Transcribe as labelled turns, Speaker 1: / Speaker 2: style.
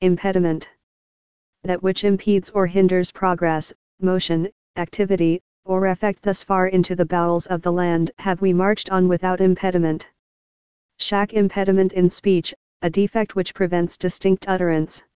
Speaker 1: Impediment. That which impedes or hinders progress, motion, activity, or effect. Thus far into the bowels of the land have we marched on without impediment. Shack impediment in speech, a defect which prevents distinct utterance.